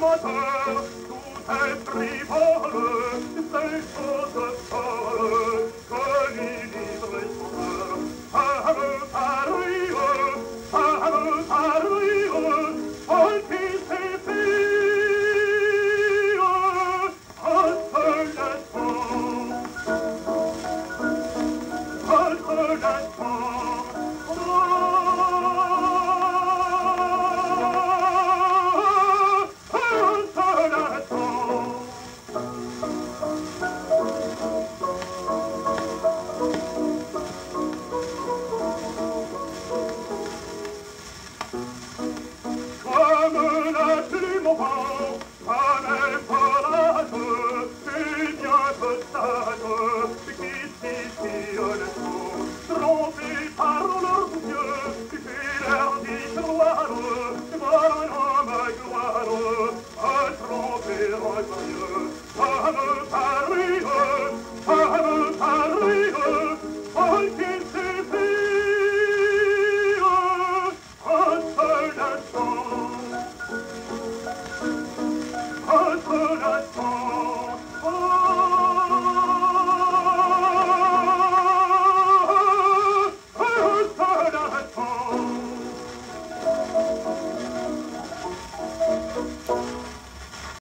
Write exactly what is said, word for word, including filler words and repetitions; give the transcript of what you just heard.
amateur, tout est frivole, ces choses folles que l'univers sauveur. Femme Paris, femme Paris, folle qui s'épile, entre l'instant, entre l'instant. Comme la plume au vent, comme un forage, et bien peut-être qui s'y le tout, trompés par leurs yeux, et leur dit gloire, mon homme gloire, à tromper en glorieux, femme Paris, femme Paris, folle qui s'épile, entre l'instant, entre l'instant,